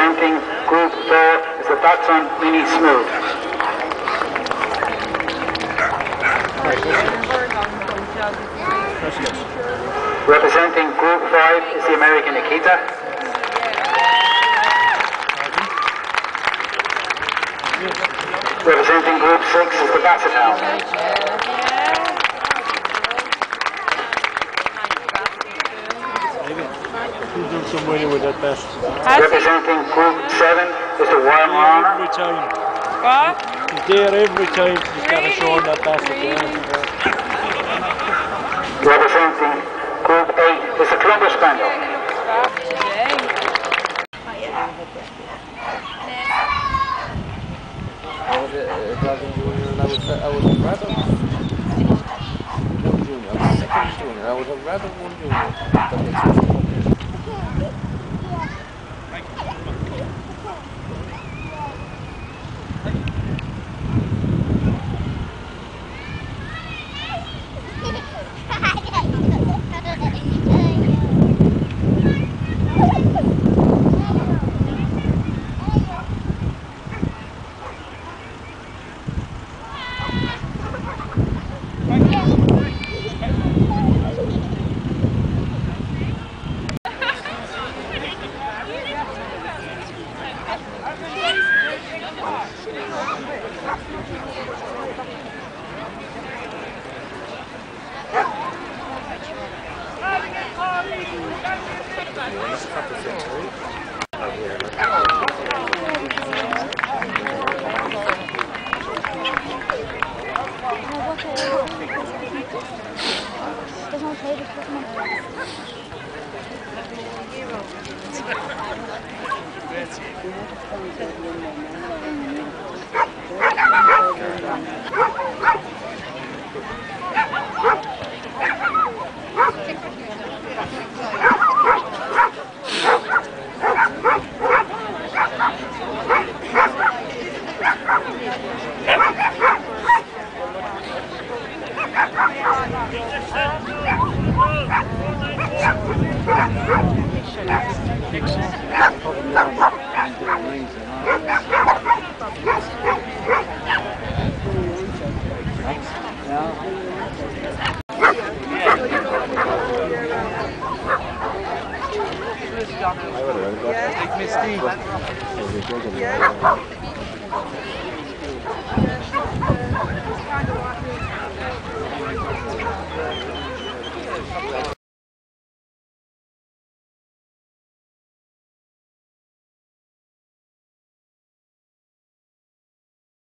Representing Group 4 is the Datsun Mini Smooth. Representing Group 5 is the American Akita. Representing Group 6 is the Basset Hound. Representing Group 7 is the Warm Runner. Every time. What? He's there every time. He's got to show that Basset. Representing Group 8 is the Clumber Spaniel. I was Dragon Junior and I was a Rabbit. One Junior. I was second Junior. I was a Rabbit 1 Junior. I would have. Yeah. Take Miss Steve.